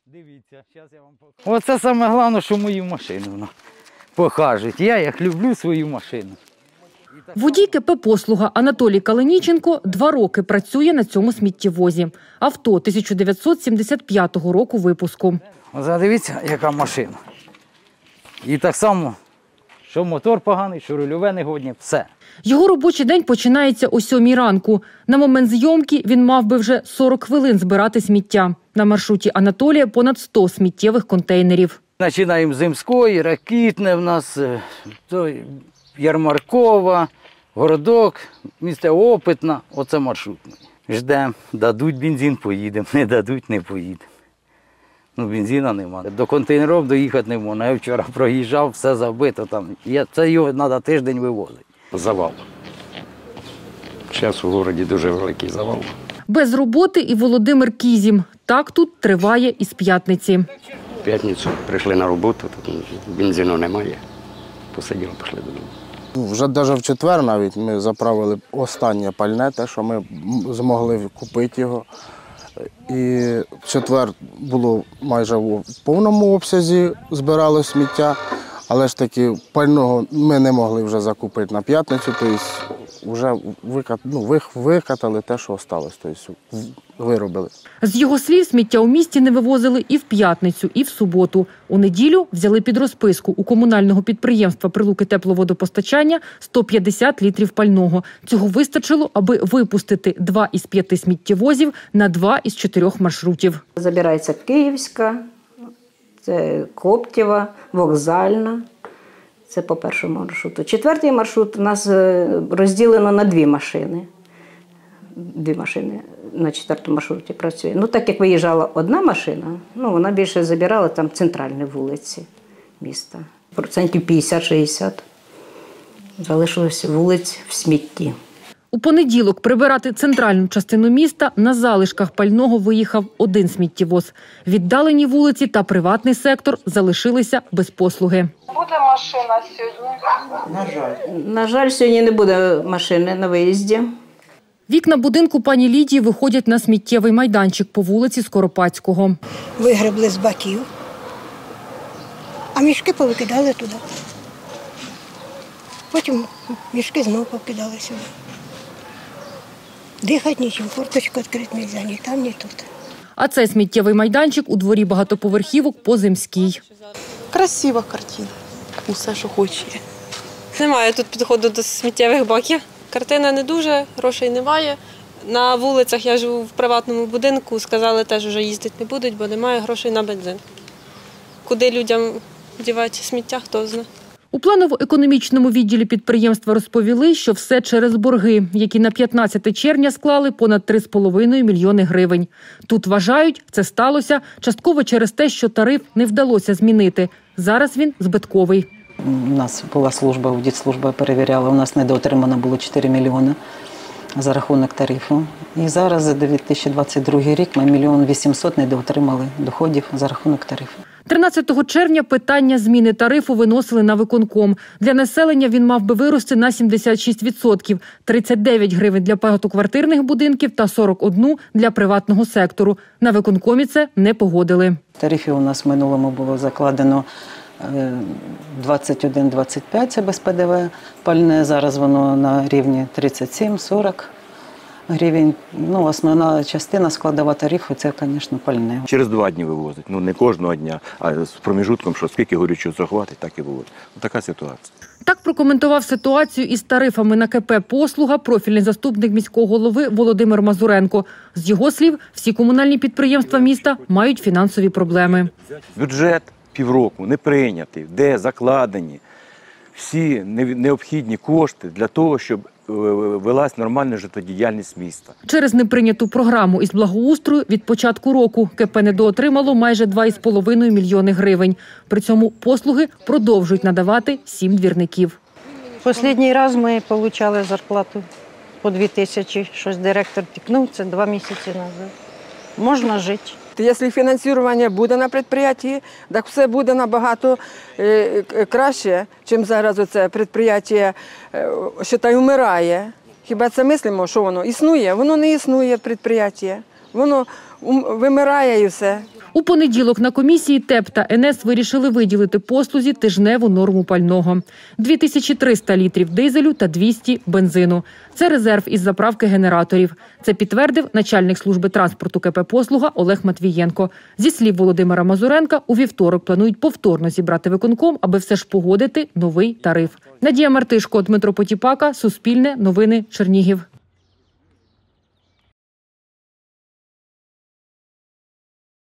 Дивіться, зараз я вам покажу. Оце саме головне, що мою машину покажуть. Я як люблю свою машину. Водій КП «Послуга» Анатолій Калиніченко 2 роки працює на цьому сміттєвозі. Авто 1975 року випуску. Дивіться, яка машина. І так само, що мотор поганий, що рульове негодне, все. Його робочий день починається о 7 ранку. На момент зйомки він мав би вже 40 хвилин збирати сміття. На маршруті Анатолія понад 100 сміттєвих контейнерів. Починаємо з Земської, Ракітне в нас, Ярмаркова, Городок, місто Опитна. Оце маршрутний. Ждемо, дадуть бензин, поїдемо, не дадуть, не поїдемо. Бензину немає. До контейнерів доїхати не можна. Я вчора проїжджав, все забито там. Це його треба тиждень вивозити. Завал. Зараз у місті дуже великий завал. Без роботи і Володимир Кізім. Так тут триває із п'ятниці. В п'ятницю прийшли на роботу, тут бензину немає. Посиділи, пішли додому. Вже навіть в четвер навіть ми заправили останнє пальне, те, що ми змогли купити його. І в четвер було майже в повному обсязі збирали сміття, але ж таки пального ми не могли вже закупити на п'ятницю, тобто вже викатали те, що залишилось, тобто виробили. З його слів, сміття у місті не вивозили і в п'ятницю, і в суботу. У неділю взяли під розписку у комунального підприємства «Прилуки тепловодопостачання» 150 літрів пального. Цього вистачило, аби випустити 2 із 5 сміттєвозів на 2 із 4 маршрутів. Забирається Київська, це Коптєва, Вокзальна. Це по першому маршруту. 4-й маршрут у нас розділено на 2 машини. 2 машини на 4-му маршруті працює. Так як виїжджала одна машина, вона більше забирала там центральні вулиці міста. 50-60% залишилось вулиць в смітті. У понеділок прибирати центральну частину міста на залишках пального виїхав 1 сміттєвоз. Віддалені вулиці та приватний сектор залишилися без послуги. Буде машина сьогодні? На жаль, сьогодні не буде машини на виїзді. Вікна будинку пані Лідії виходять на сміттєвий майданчик по вулиці Скоропадського. Вигребли з баків, а мішки повикидали туди. Потім мішки знову покидали сюди. Дихати нічим, форточку відкрити не можна, ні там, ні тут. А це сміттєвий майданчик у дворі багатоповерхівок по Земській. Красива картина, усе, що хоче. Немає тут підходу до сміттєвих баків. Картина не дуже, грошей немає. На вулицях я живу в приватному будинку, сказали, теж вже їздити не будуть, бо немає грошей на бензин. Куди людям дівати сміття, хто знає. У планово-економічному відділі підприємства розповіли, що все через борги, які на 15 червня склали понад 3,5 мільйони гривень. Тут вважають, це сталося частково через те, що тариф не вдалося змінити. Зараз він збитковий. У нас була служба, аудитслужба перевіряла, у нас недоотримано було 4 мільйони за рахунок тарифу. І зараз за 2022 рік ми 1 800 000 недоотримали доходів за рахунок тарифу. 13 червня питання зміни тарифу виносили на виконком. Для населення він мав би вирости на 76%. 39 гривень для багатоквартирних будинків та 41 для приватного сектору. На виконкомі це не погодили. В тарифі у нас в минулому було закладено 21-25, це без ПДВ. Пальне зараз воно на рівні 37-40 гривень. Основна частина складова тарифу – це, звісно, пальне. Через 2 дні вивозить. Не кожного дня, а з проміжутком, що скільки горючого захватить, так і вивозить. Така ситуація. Так прокоментував ситуацію із тарифами на КП «Послуга» профільний заступник міського голови Володимир Мазуренко. З його слів, всі комунальні підприємства міста мають фінансові проблеми. Бюджет півроку не прийнятий, де закладені всі необхідні кошти для того, щоб велась нормальна життєдіяльність міста. Через неприйняту програму із благоустрою від початку року КП недоотримало майже 2,5 мільйони гривень. При цьому послуги продовжують надавати 7 двірників. Останній раз ми отримали зарплату по 2 тисячі. Щось директор тікнув, це 2 місяці назад. Можна жити. Якщо фінансування буде на підприємстві, так все буде набагато краще, ніж зараз це підприємство, считай, вмирає. Хіба це мислимо, що воно існує? Воно не існує підприємство, воно вимирає і все. У понеділок на комісії ТЕП та НС вирішили виділити послузі тижневу норму пального. 2300 літрів дизелю та 200 бензину. Це резерв із заправки генераторів. Це підтвердив начальник служби транспорту КП «Послуга» Олег Матвієнко. Зі слів Володимира Мазуренка, у вівторок планують повторно зібрати виконком, аби все ж погодити новий тариф. Надія Мартишко, Дмитро Потіпака, Суспільне, Новини, Чернігів.